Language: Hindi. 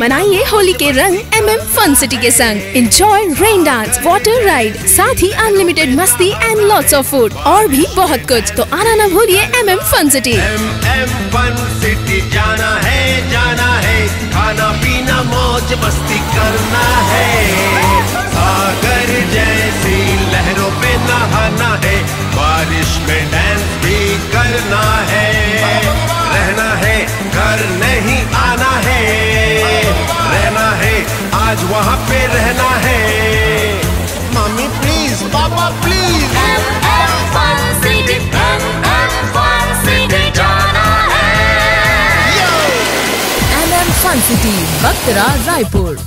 मनाइए होली के रंग फन सिटी के संग। Enjoy rain dance, water ride, साथ ही अनलिमिटेड मस्ती एंड लॉट्स ऑफ फूड और भी बहुत कुछ। तो आना न भूलिए फन सिटी। फन सिटी जाना है, खाना पीना मौज मस्ती करना है, सागर जैसी लहरों पे नहाना है, बारिश में डांस भी करना है, रहना है घर नहीं आना है, रहना है आज वहाँ पे रहना है। Mummy please, papa please, Fun City जाना है। Fun City, Bakhtara, Raipur.